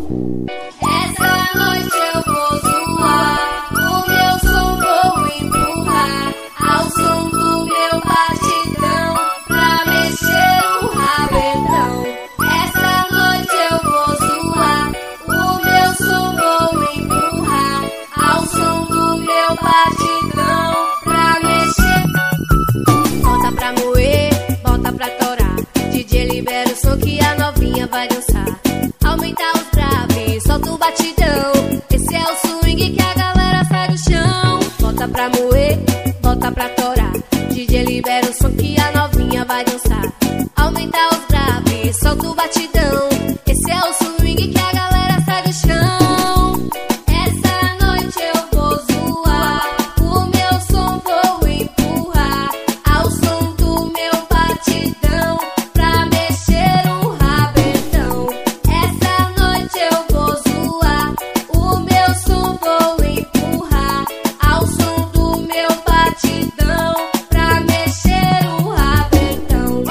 Essa noite eu vou zoar, o meu som vou empurrar, ao som do meu batidão, pra mexer o rabetão. Essa noite eu vou zoar, o meu som vou empurrar, ao som do meu batidão, pra mexer. Bota pra moer, bota pra torar, DJ libera o som que a novinha vai dançar. Aumenta os graves, solta o batidão, esse é o swing que a galera sai do chão. Bota pra moer, bota pra torar, DJ libera o som que a novinha vai dançar. Aumenta os graves, solta o batidão, esse é o swing que a galera sai do chão. Essa noite eu vou zoar, o meu som vou empurrar, ao som do meu batidão, pra mexer um rabetão. Essa noite eu vou zoar, o meu som vou empurrar, ao som do meu batidão, pra mexer um rabetão.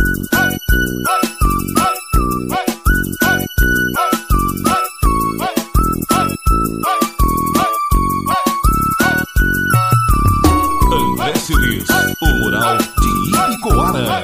André Cilis, o mural de Ibicoara.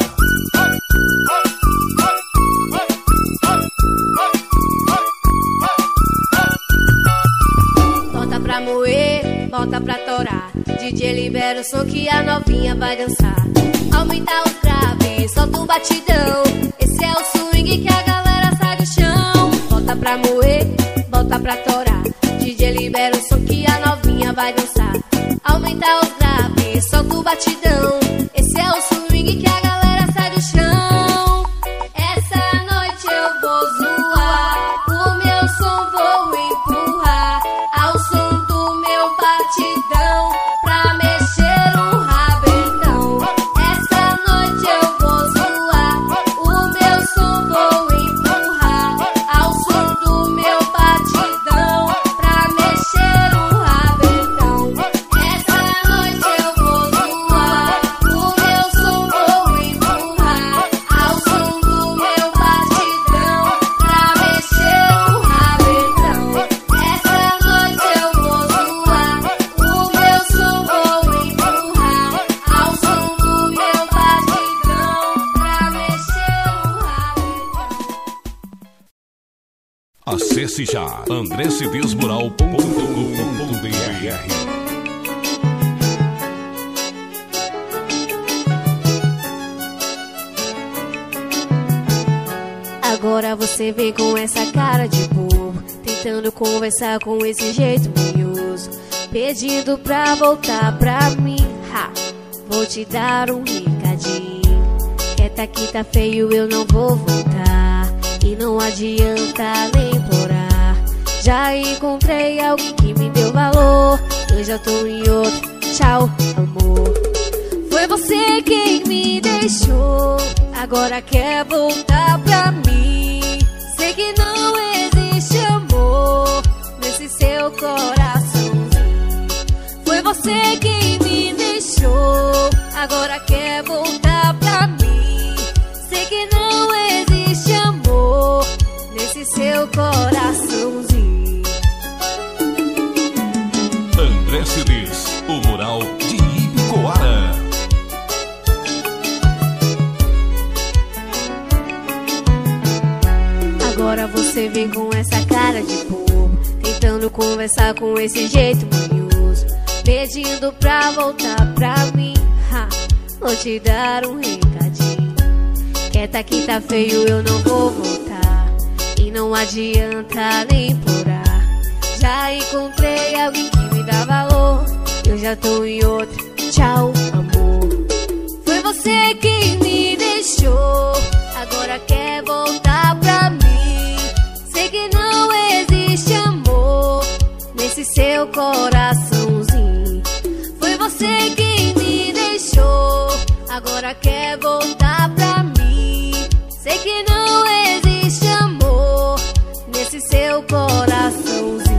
Bota pra moer, bota pra torar, DJ libera o som que a novinha vai dançar. Aumenta os graves, solta o batidão, esse é o swing que a galera sai do chão. Bota pra moer, bota pra torar, DJ libera o som que a novinha vai dançar. Aumenta os graves, solta o batidão, esse é o swing que a galera sai do chão. Essa noite eu vou zoar, o meu som vou empurrar, ao som do meu batidão, pra mexer um rabetão. Essa noite eu vou zoar, o meu som vou empurrar, ao som do meu batidão, pra mexer um rabetão. Essa noite eu vou zoar, o meu som vou empurrar, ao som do meu batidão, pra mexer um rabetão. Essa noite eu vou zoar, o meu som vou empurrar, ao som do meu batidão, pra mexer um rabetão. Acesse já andrecidismural.com.br. Agora você vem com essa cara de bobo, tentando conversar com esse jeito manhoso, pedindo pra voltar pra mim. Ha, vou te dar um recadinho, quieta que tá feio, eu não vou voltar, e não adianta nem implorar. Já encontrei alguém que me deu valor, eu já tô em outro, tchau amor. Foi você quem me deixou, agora quer voltar pra mim. Sei que não existe amor nesse seu coraçãozinho. Foi você quem me deixou, agora quer voltar pra mim. Sei que não existe amor nesse seu coraçãozinho. André Cilis, o mural de Ibicoara. Agora você vem com essa cara de bobo, tentando conversar com esse jeito manhoso, pedindo pra voltar pra mim. Ha, vou te dar um recadinho, quieta que tá feio, eu não vou voltar, e não adianta nem implorar. Já encontrei alguém que me dá valor, eu já tô em outro, tchau amor. Foi você quem me deixou, agora quer voltar pra mim. Sei que não existe amor nesse seu coraçãozinho. Foi você quem me deixou, agora quer voltar pra mim. Sei que não existe amor nesse seu coraçãozinho.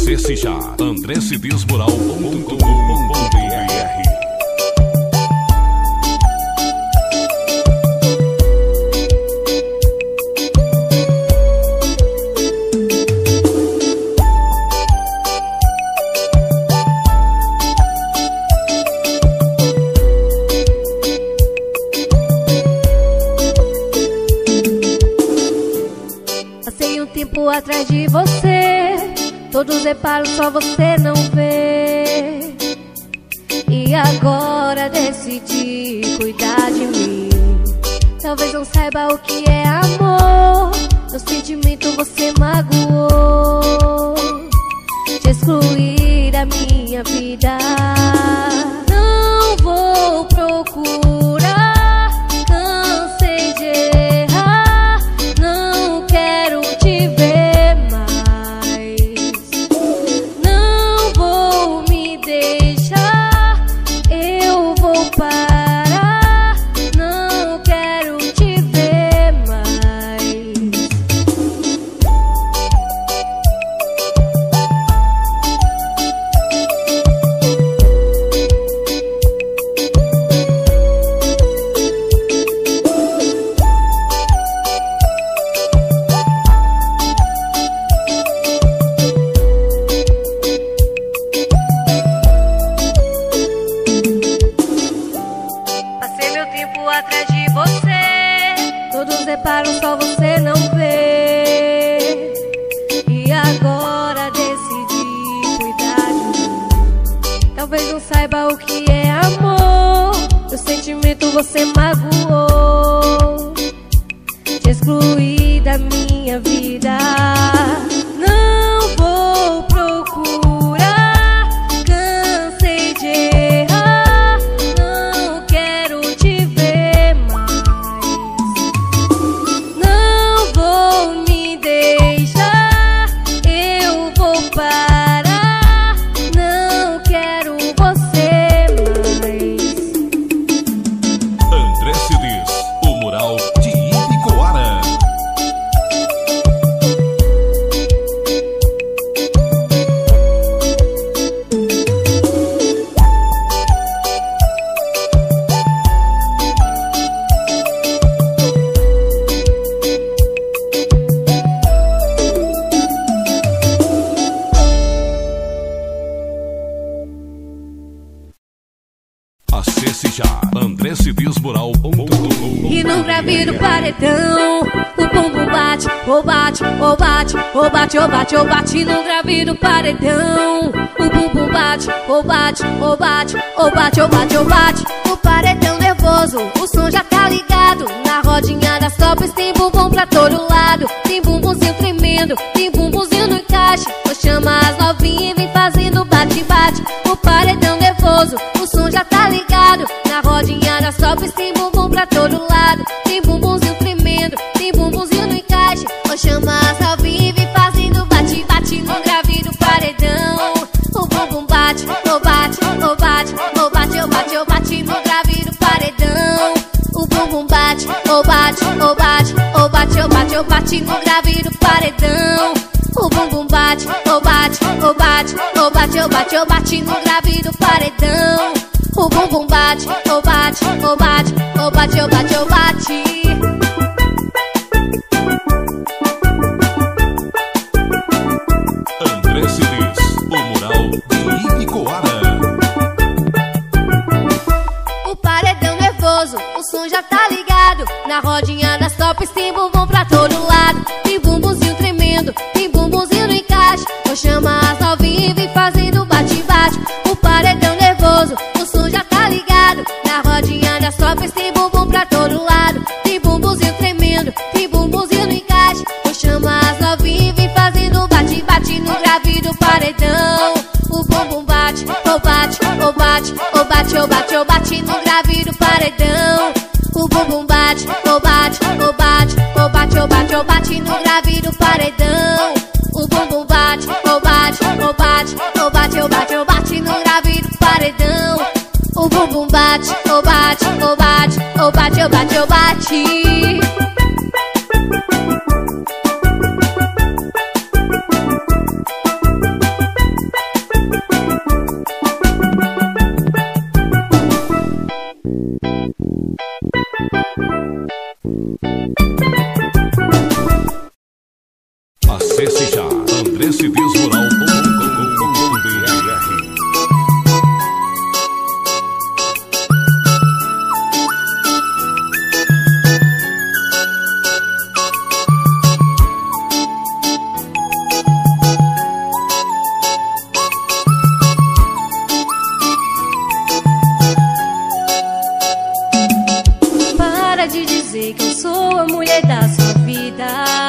Acesse já andrecedesmoral.com.br. Atrás de você, todos reparos só você não vê. E agora decidi cuidar de mim. Talvez não saiba o que é amor. Meu sentimento você magoou. Te excluir da minha vida. Não vou procurar, cansei de errar. Não quero te ver. Atrás de você, todos reparam só você não vê. E agora decidi cuidar de mim. Talvez não saiba o que é amor. Meu sentimento você magoou. Te excluí da minha vida. Não vou procurar, cansei de errar. Não quero te ver. Acesse já andrecedesmoral.com. E no grave do paredão, o bumbum bate, ou bate, ou bate, ou bate, ou bate, ou bate. No grave do paredão, o bumbum bate, ou bate, ou bate, ou bate, ou bate, ou bate. O paredão nervoso, o som já tá ligado. Na rodinha das tops tem bumbum pra todo lado. Tem bumbumzinho tremendo, tem bumbumzinho no encaixe. Eu chama as novinhas e vem fazendo bate-bate. O paredão nervoso, o som já tá ligado. Na rodinha das tops tem bumbum pra todo lado. Tem bumbumzinho tremendo, tem bumbumzinho no encaixe. Eu chama as novinhas e vem fazendo bate-bate. No grave do paredão, o bumbum bate, ou bate, ou bate, ou bate, ou bate, ou bate. No grave do paredão, o bumbum bate, ou bate, ou bate, ou bate, ou bate, ou bate. No grave do paredão, o bumbum bate, ou bate, ou bate, ou bate, ou bate, ou bate. No grave do paredão, o bumbum bate, ou bate, ou bate, ou bate, ou bate, ou bate. André Cedês, o mural de Ibicoara. O paredão nervoso, o som já tá ligado. Na rodinha das tops tem bumbum pra todo lado. Tem bumbumzinho tremendo, tem bumbumzinho no encaixe. Eu chamo as novinhas e vem fazendo bate-bate. O paredão nervoso, o som já tá ligado. Na rodinha das tops tem bumbum pra todo lado. Tem bumbumzinho tremendo, tem bumbumzinho no encaixe. Eu chamo as novinhas e vem fazendo bate-bate. No grave do paredão, o bumbum bate, ou bate, ou bate, ou bate, ou bate, ou bate. No grave do paredão, o bumbum bate, ou bate, ou bate, ou bate, ou bate, ou bate. No grave do paredão, o bumbum bate, ou bate, ou bate, ou bate, ou bate, ou bate. No grave do paredão, o bumbum bate, ou bate, ou bate, ou bate, ou bate, ou bate. Acesse já andrecedesmural.com.br. Para de dizer que eu sou a mulher da sua vida.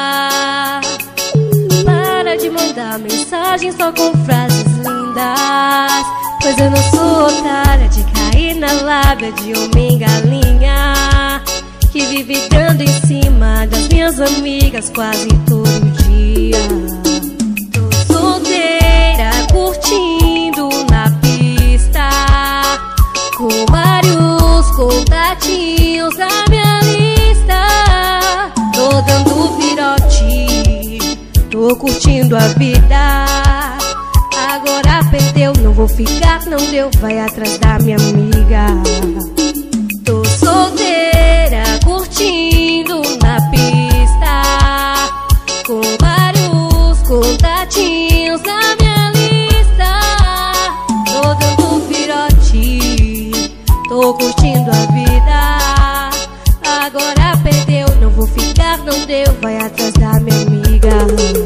Para de mandar mensagem só com frases lindas, pois eu não sou otária de cair na lábia de homem galinha que vive dando em cima das minhas amigas quase todo dia. Tô solteira, curtindo na pista, com vários contatinhos na minha lista. Tô dando virote, tô curtindo a vida. Agora perdeu, não vou ficar, não deu, vai atrás da minha amiga. Tô solteira, curtindo na pista, com vários contatinhos na minha lista. Tô dando virote, tô curtindo a vida. Agora perdeu, não vou ficar, não deu, vai atrás da minha amiga.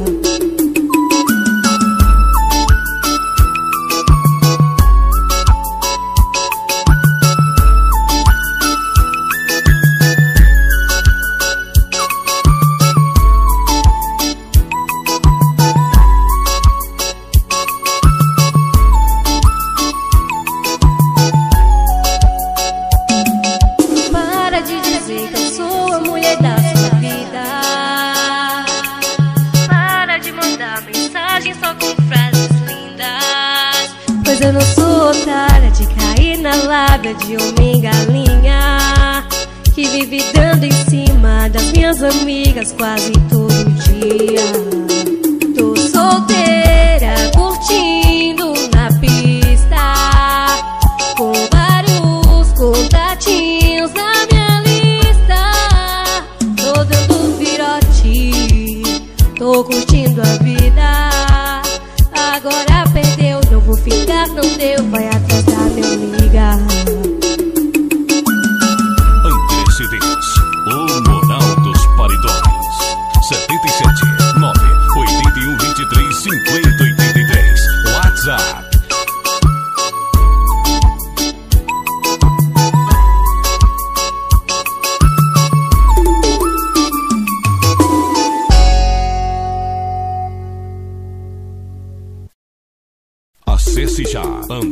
Para de dizer que eu sou a mulher da sua vida. Para de mandar mensagem só com frases lindas, pois eu não sou otária de cair na lábia de homem galinha que vive dando em cima das minhas amigas quase todo dia. Tô solteira, curtindo na pista, com vários contatinhos na minha lista. Tô dando virote, tô curtindo a vida. Agora perdeu, não vou ficar, não deu, vai atrás da minha amiga. André Cedês, o moral dos paredões. 77 9 81 23 50 83. WhatsApp. Acesse já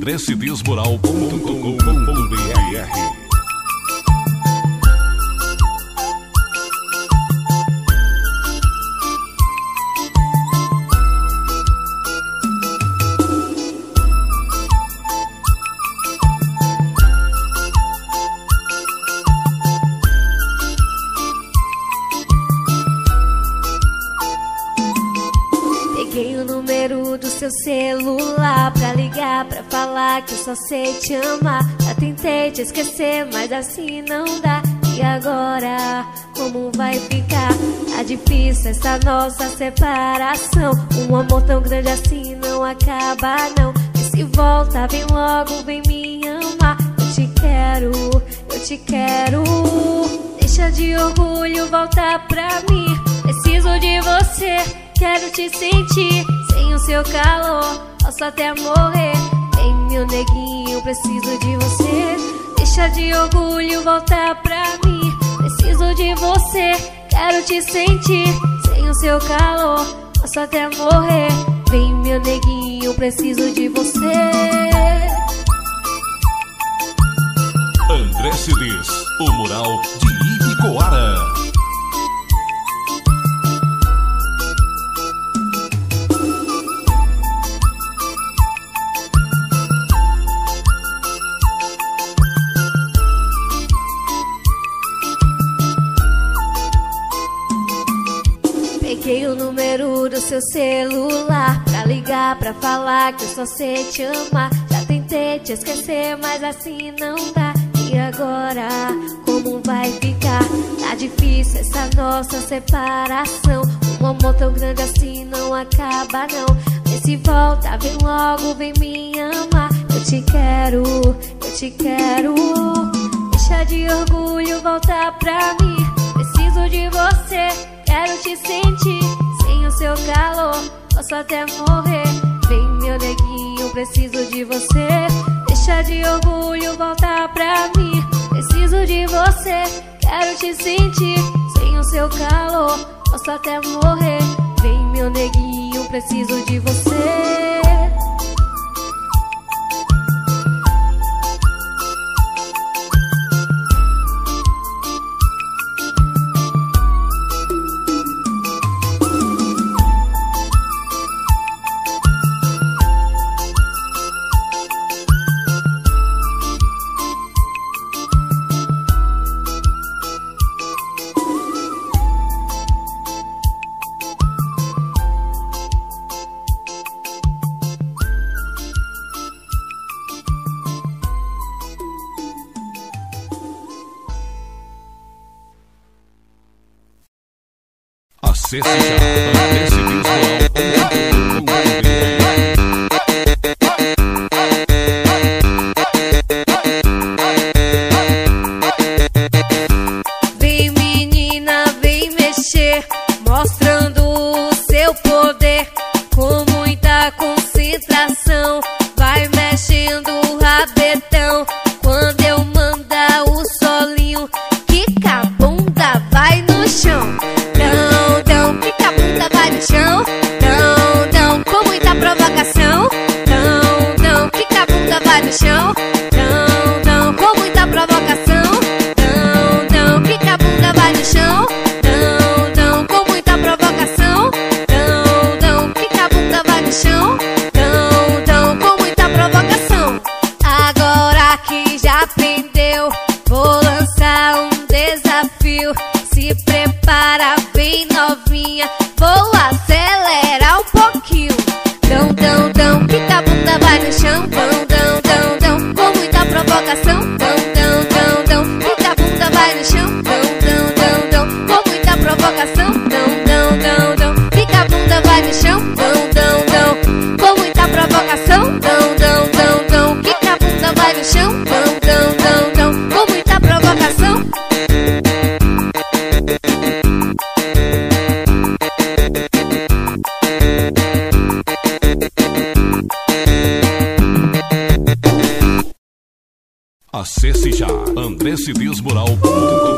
andrecedesmural.com.br. Peguei o número do seu celular pra ligar, pra falar que eu só sei te amar. Já tentei te esquecer, mas assim não dá. E agora, como vai ficar? Tá difícil essa nossa separação. Um amor tão grande assim não acaba não. E se volta, vem logo, vem me amar. Eu te quero, eu te quero. Deixa de orgulho, volta pra mim. Preciso de você, quero te sentir. Sem o seu calor, posso até morrer. Vem, meu neguinho, preciso de você. Deixa de orgulho, volta pra mim. Preciso de você, quero te sentir. Sem o seu calor, posso até morrer. Vem, meu neguinho, preciso de você. André Cedês, o mural de Ibicoara. Peguei o número do seu celular pra ligar, pra falar que eu só sei te amar. Já tentei te esquecer, mas assim não dá. E agora, como vai ficar? Tá difícil essa nossa separação. Um amor tão grande assim não acaba não. Vê se volta, vem logo, vem me amar. Eu te quero, eu te quero. Deixa de orgulho, volta pra mim. Preciso de você, quero te sentir. Sem o seu calor, posso até morrer. Vem meu neguinho, preciso de você. Deixa de orgulho, volta pra mim. Preciso de você, quero te sentir. Sem o seu calor, posso até morrer. Vem meu neguinho, preciso de você. Acesse já Vem menina, vem mexer, mostrando o seu poder. Com muita concentração, vai mexendo o rabetão. Quando eu mandar o solinho, quica a bunda, vai no chão. Quica a bunda, vai no chão. Com muita provocação. Quica a bunda, vai no chão. Com muita provocação. Quica a bunda, vai no chão. Com muita provocação. Quica a bunda, vai no chão. Com muita provocação. Agora que já aprendeu, vou lançar um desafio. Se prepara bem novinha, vou acelerar um pouquinho. Quica a bunda, vai no chão. Com muita provocação. Quica a bunda, vai no chão. Com muita provocação. Quica a bunda, vai no chão. Com muita provocação. Quica a bunda, vai no chão. Com muita provocação. Acesse já andrecedesmoral.com.br.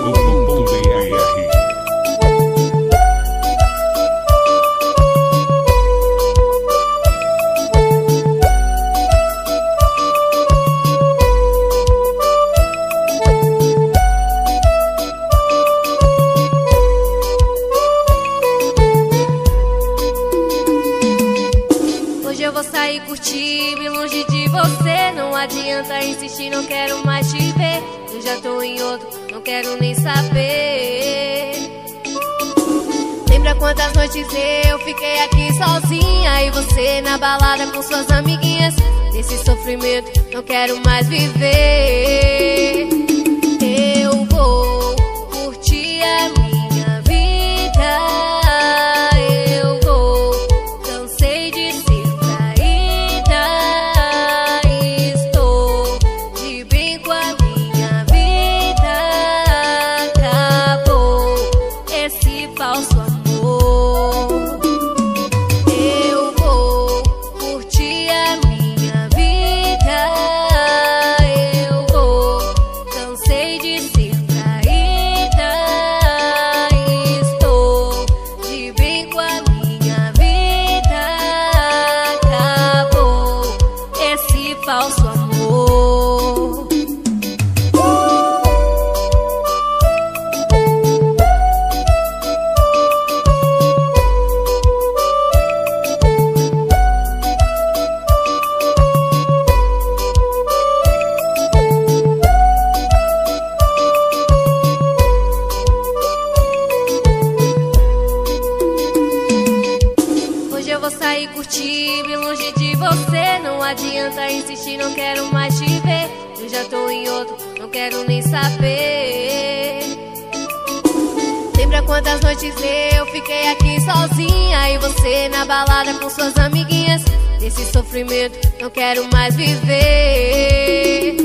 Hoje eu vou sair curtir, bem longe de você. Não adianta insistir, não quero mais te ver. Eu já tô em outro, não quero nem saber. Lembra quantas noites eu fiquei aqui sozinha e você na balada com suas amiguinhas? Nesse sofrimento, não quero mais viver. Eu vou curtir a minha vida. Eu vou, cansei de ser traída. Estou de bem com a minha vida. Acabou esse falso amor. Eu vou curtir a minha vida. Eu vou, cansei de ser traída. Estou de bem com a minha vida. Acabou esse falso amor. Hoje eu vou sair curtir, bem longe de você. Não adianta insistir, não quero mais te ver. Eu já tô em outro, não quero nem saber. lembra quantas noites eu fiquei aqui sozinha e você na balada com suas amiguinhas? Nesse sofrimento não quero mais viver.